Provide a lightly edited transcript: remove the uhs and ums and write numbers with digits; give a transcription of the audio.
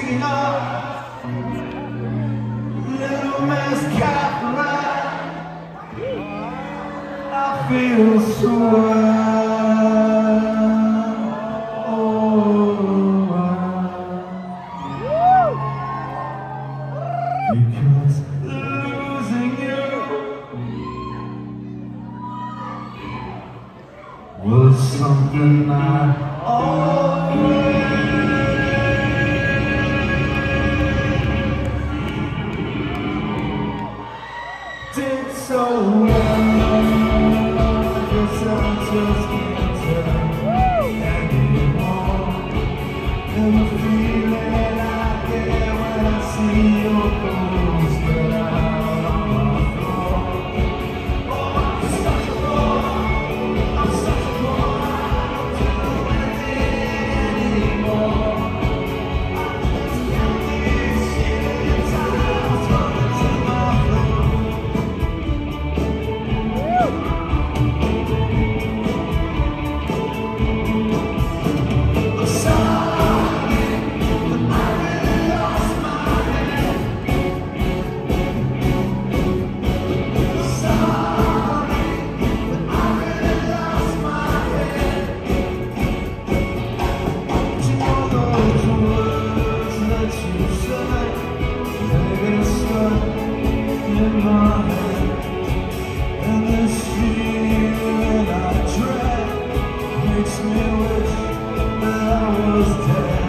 up, little Miss Catherine. I feel so because losing you was something I always did so well. I guess I just can't tell anymore. And the feeling I get when I see your ghost out on my floor. Oh, I'm such a bore. I'm such a bore. I don't do anything anymore. I just count these shitty times running to my floor. In my head, and this feeling I dread makes me wish that I was dead.